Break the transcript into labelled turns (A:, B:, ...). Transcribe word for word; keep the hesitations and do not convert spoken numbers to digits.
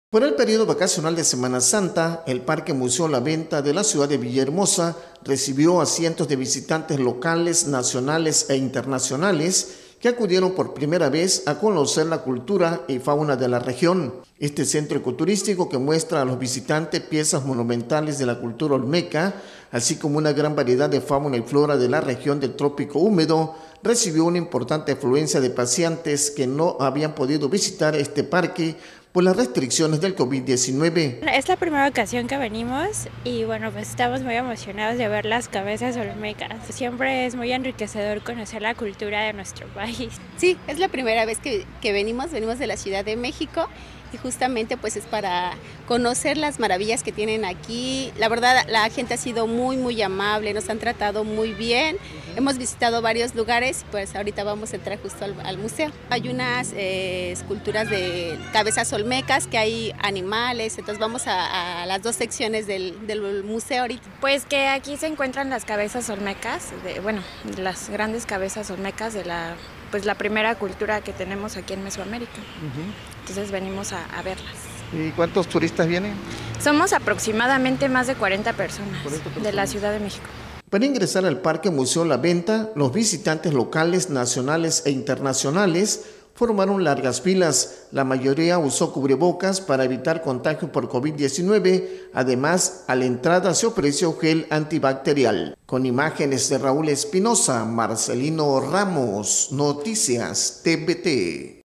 A: Por el periodo vacacional de Semana Santa, el Parque Museo La Venta de la ciudad de Villahermosa recibió a cientos de visitantes locales, nacionales e internacionales que acudieron por primera vez a conocer la cultura y fauna de la región. Este centro ecoturístico, que muestra a los visitantes piezas monumentales de la cultura olmeca, así como una gran variedad de fauna y flora de la región del trópico húmedo, recibió una importante afluencia de paseantes que no habían podido visitar este parque por las restricciones del COVID diecinueve.
B: Es la primera ocasión que venimos y bueno, pues estamos muy emocionados de ver las cabezas olmecas. Siempre es muy enriquecedor conocer la cultura de nuestro país.
C: Sí, es la primera vez que, que venimos, venimos de la Ciudad de México y justamente pues es para conocer las maravillas que tienen aquí. La verdad, la gente ha sido muy muy amable, nos han tratado muy bien. Hemos visitado varios lugares, pues ahorita vamos a entrar justo al, al museo. Hay unas eh, esculturas de cabezas olmecas, que hay animales, entonces vamos a, a las dos secciones del, del museo ahorita.
B: Pues que aquí se encuentran las cabezas olmecas, de, bueno, las grandes cabezas olmecas de la, pues la primera cultura que tenemos aquí en Mesoamérica. Uh-huh. Entonces venimos a, a verlas.
A: ¿Y cuántos turistas vienen?
B: Somos aproximadamente más de cuarenta personas, cuarenta personas de la Ciudad de México.
A: Para ingresar al Parque Museo La Venta, los visitantes locales, nacionales e internacionales formaron largas filas. La mayoría usó cubrebocas para evitar contagio por COVID diecinueve. Además, a la entrada se ofreció gel antibacterial. Con imágenes de Raúl Espinosa, Marcelino Ramos, Noticias T V T.